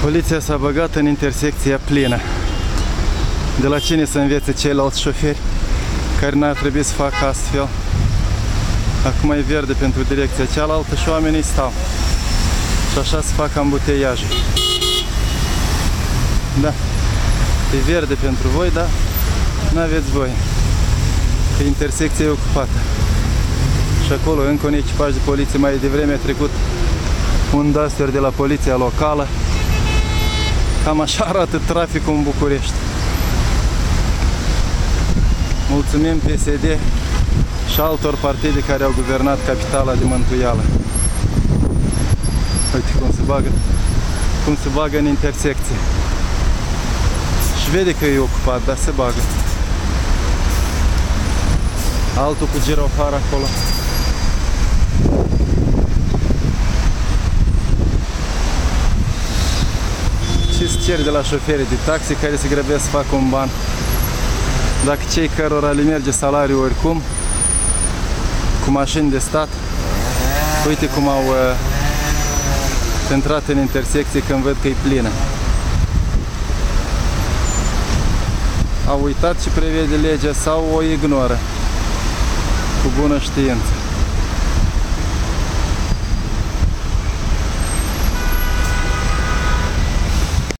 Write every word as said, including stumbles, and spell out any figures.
Poliția s-a băgat în intersecția plină. De la cine să învețe ceilalți șoferi care n-ar trebui să facă astfel? Acum e verde pentru direcția cealaltă și oamenii stau. Și așa se fac ambuteiaje. Da. E verde pentru voi, dar n-aveți voie. Că intersecția e ocupată. Și acolo încă un echipaj de poliție mai devreme a trecut un duster de la poliția locală. Cam așa arată traficul în București. Mulțumim P S D și altor partide care au guvernat capitala de mântuială. Uite cum se bagă, cum se bagă în intersecție. Și vede că e ocupat, dar se bagă. Altul cu girofar acolo. Ce-ți ceri de la șoferii de taxi care se grăbesc să facă un ban? Dacă cei cărora le merge salariul oricum, cu mașini de stat, uite cum au uh, intrat în intersecție când văd că e plină. Au uitat ce prevede legea sau o ignoră cu bună știință.